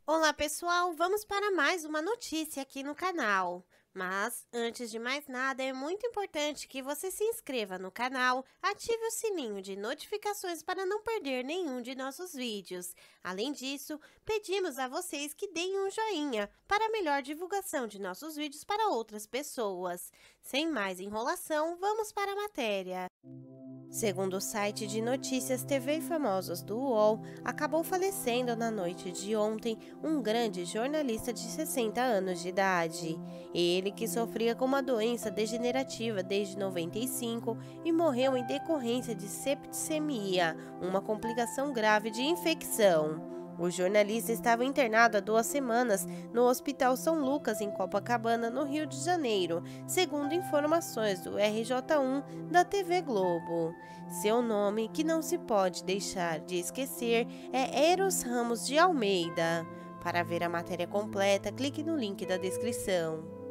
Olá, pessoal! Vamos para mais uma notícia aqui no canal. Mas, antes de mais nada, é muito importante que você se inscreva no canal, ative o sininho de notificações para não perder nenhum de nossos vídeos. Além disso, pedimos a vocês que deem um joinha para melhor divulgação de nossos vídeos para outras pessoas. Sem mais enrolação, vamos para a matéria. Segundo o site de notícias TV Famosos do UOL, acabou falecendo na noite de ontem um grande jornalista de 60 anos de idade. Ele, que sofria com uma doença degenerativa desde 95 e morreu em decorrência de septicemia, uma complicação grave de infecção. O jornalista estava internado há 2 semanas no Hospital São Lucas, em Copacabana, no Rio de Janeiro, segundo informações do RJ1 da TV Globo. Seu nome, que não se pode deixar de esquecer, é Eros Ramos de Almeida. Para ver a matéria completa, clique no link da descrição.